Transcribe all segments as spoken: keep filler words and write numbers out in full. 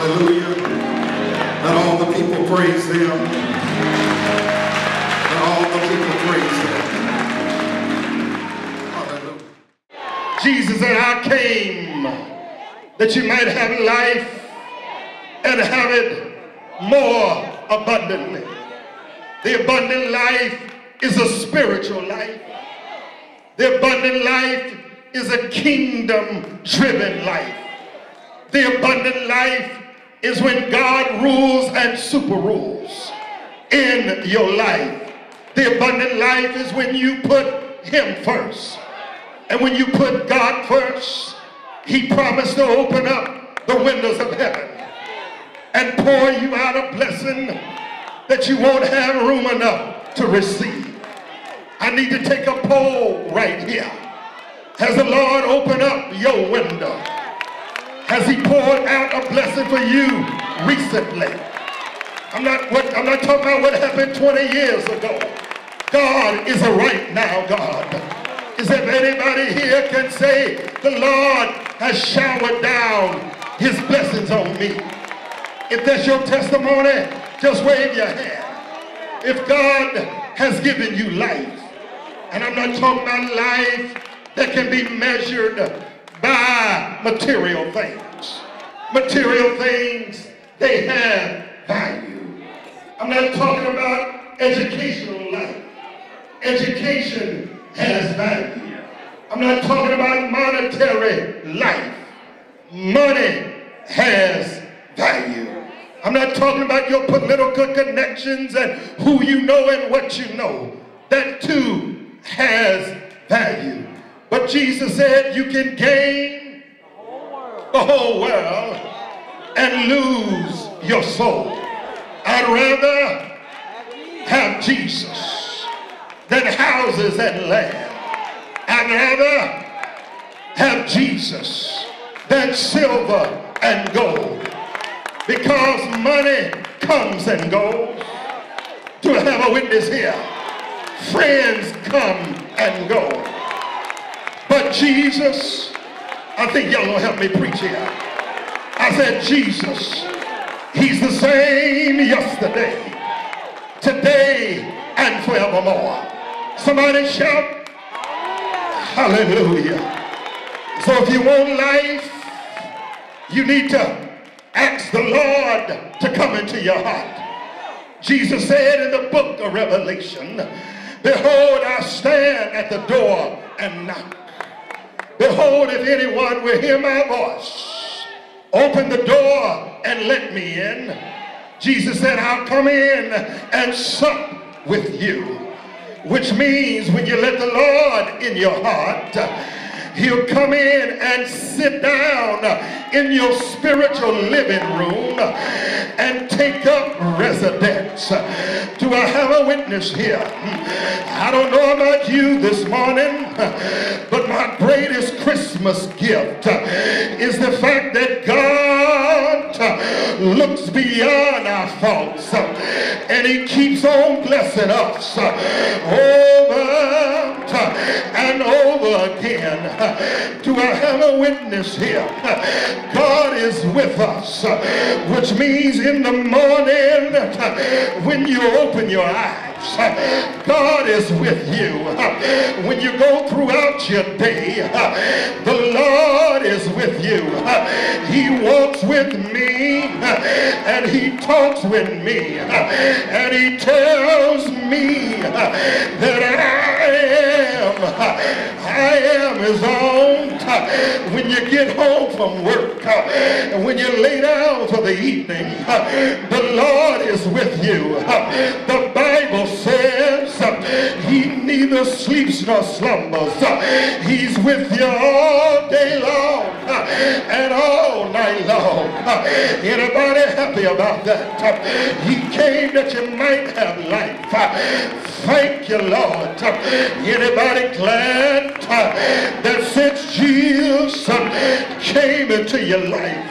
Hallelujah. Let all the people praise him. Let all the people praise him. Hallelujah. Jesus said, I came that you might have life and have it more abundantly. The abundant life is a spiritual life. The abundant life is a kingdom-driven life. The abundant life is when God rules and super rules in your life. The abundant life is when you put him first. And when you put God first, he promised to open up the windows of heaven and pour you out a blessing that you won't have room enough to receive. I need to take a poll right here. Has the Lord opened up your window? Has he poured out a blessing for you recently? I'm not, what, I'm not talking about what happened twenty years ago. God is a right now God. Is there anybody here can say, the Lord has showered down his blessings on me? If that's your testimony, just wave your hand. If God has given you life, and I'm not talking about life that can be measured by material things. Material things, they have value. I'm not talking about educational life. Education has value. I'm not talking about monetary life. Money has value. I'm not talking about your political connections and who you know and what you know. That too has value. But Jesus said you can gain the whole world and lose your soul. I'd rather have Jesus than houses and land. I'd rather have Jesus than silver and gold. Because money comes and goes. Do I have a witness here? Friends come and go. But Jesus, I think y'all gonna help me preach here. I said Jesus, he's the same yesterday, today, and forevermore. Somebody shout, hallelujah. So if you want life, you need to ask the Lord to come into your heart. Jesus said in the book of Revelation, behold, I stand at the door and knock. Behold, if anyone will hear my voice, open the door and let me in. Jesus said, I'll come in and sup with you. Which means when you let the Lord in your heart, he'll come in and sit down in your spiritual living room and take up residence. Do I have a witness here? I don't know about you this morning, but my greatest Christmas gift is the fact that God looks beyond our faults and he keeps on blessing us over and over again. Do I have a witness here? God is with us, which means in the morning when you open your eyes, God is with you. When you go throughout your day, the Lord is with you. He walks with me and he talks with me and he tells me that I am I am his own. When you get home from work and when you lay down for the evening, the Lord is with you. The Bible says he neither sleeps nor slumbers. He's with you all day long and all night long. Anybody happy about that? He came that you might have life. Thank you, Lord. Anybody glad that since Jesus came into your life,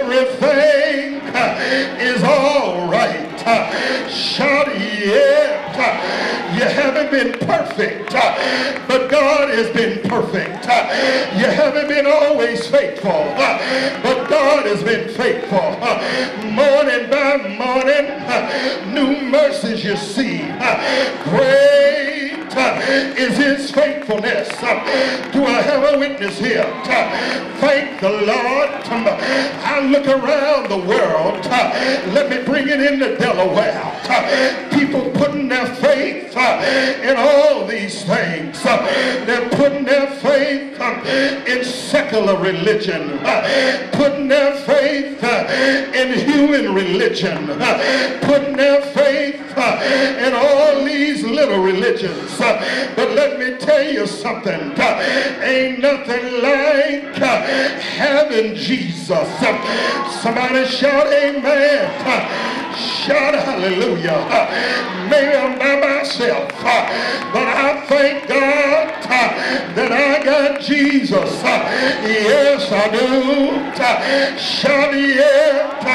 everything is all right? Shout yeah. You haven't been perfect, but God has been perfect. You haven't been always faithful, but God has been faithful. Morning by morning, new mercies you see. Great is his faithfulness. Do I have a witness here? Thank the Lord. I look around the world. Let me bring it into Delaware. People putting their faith in all these things. They're putting their faith in secular religion, putting their faith in human religion, putting their faith in all these little religions. But let me tell you something. Ain't nothing like having Jesus. Somebody shout amen. Shout hallelujah. Maybe I'm by myself, but I thank God that I got Jesus. Yes, I do. Shout yeah.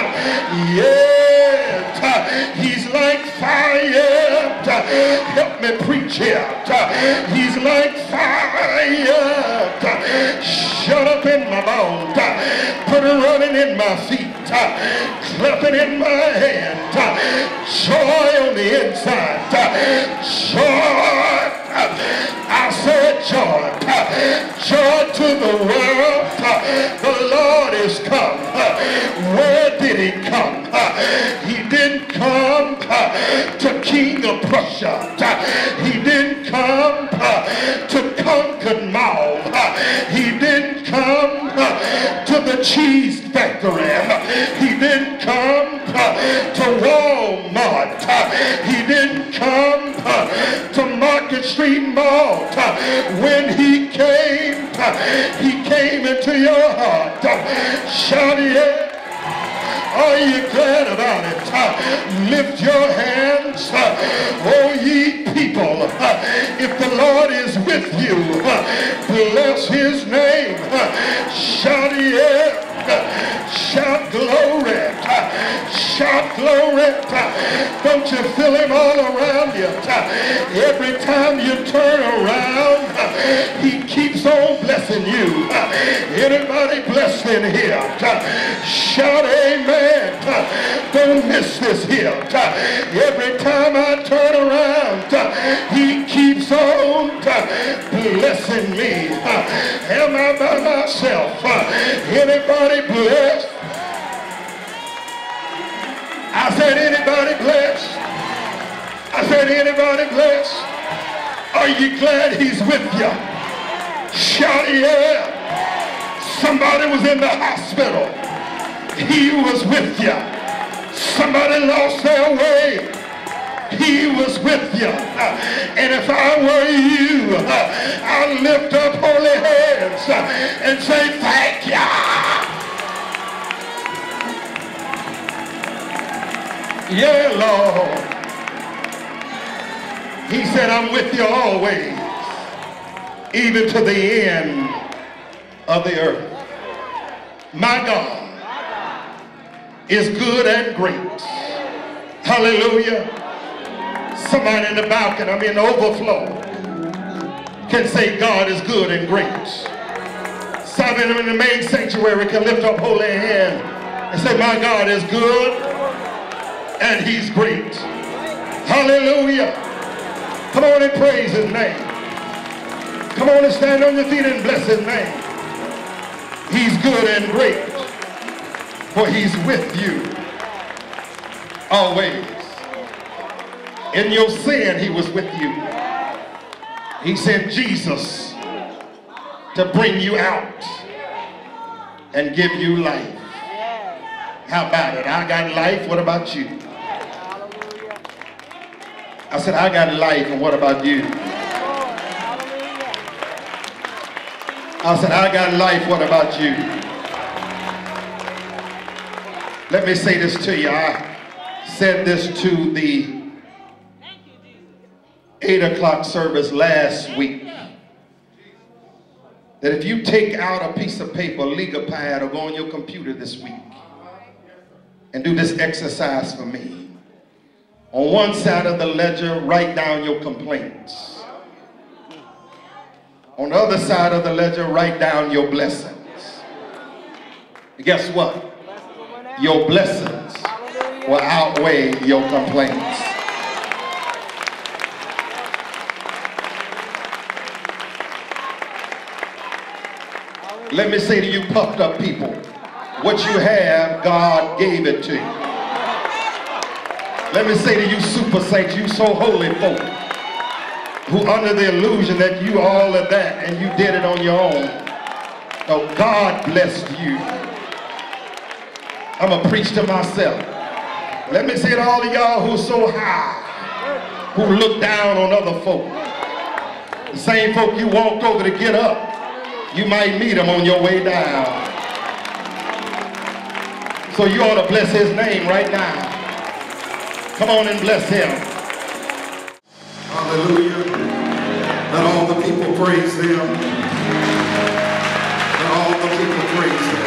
Yeah. He's like fire. Help me preach here. He's like fire. Shut up in my bones. Put a running in my feet. Clapping in my hand. Joy on the inside. Joy. I said joy. Joy to the world. The Lord is come. Where did he come? He didn't come to King of Prussia. He didn't come to Concord Mall. He didn't come to the cheese factory. He didn't come to Walmart. He didn't come to Market Street Mall. When he came, he came into your heart. Shout yeah. Are you glad about it? Lift your hands, oh ye people. If the Lord is with you, bless his name. Shout yeah. Shout glory. Shout glory. Don't you feel him all around you? Every time you turn around, he keeps on blessing you. Anybody blessed in here? Shout amen. Don't miss this here. Every time I turn around, he keeps on blessing me. Am I by myself? Anybody blessed? I said anybody blessed? I said anybody blessed? Are you glad he's with you? Shout yeah. Somebody was in the hospital. He was with you. Somebody lost their way. He was with you. And if I were you, I'd lift up holy hands and say thank you. Yeah, Lord. He said, I'm with you always, even to the end of the earth. My God is good and great. Hallelujah. Somebody in the balcony, I mean the overflow, can say God is good and great. Somebody in the main sanctuary can lift up holy hand and say, my God is good and he's great. Hallelujah. Come on and praise his name. Come on and stand on your feet and bless his name. He's good and great, for he's with you always. In your sin, he was with you. He sent Jesus to bring you out and give you life. How about it? I got life. What about you? I said, I got life, and what about you? I said, I got life, what about you? Let me say this to you. I said this to the eight o'clock service last week. That if you take out a piece of paper, a legal pad, or go on your computer this week and do this exercise for me. On one side of the ledger, write down your complaints. On the other side of the ledger, write down your blessings. And guess what? Your blessings will outweigh your complaints. Let me say to you puffed up people, what you have, God gave it to you. Let me say to you super saints, you so holy folk, who under the illusion that you all of that and you did it on your own. No, God blessed you. I'm going to preach to myself. Let me say to all of y'all who are so high, who look down on other folk. The same folk you walked over to get up, you might meet them on your way down. So you ought to bless his name right now. Come on and bless him. Hallelujah. Let all the people praise him. Let all the people praise him.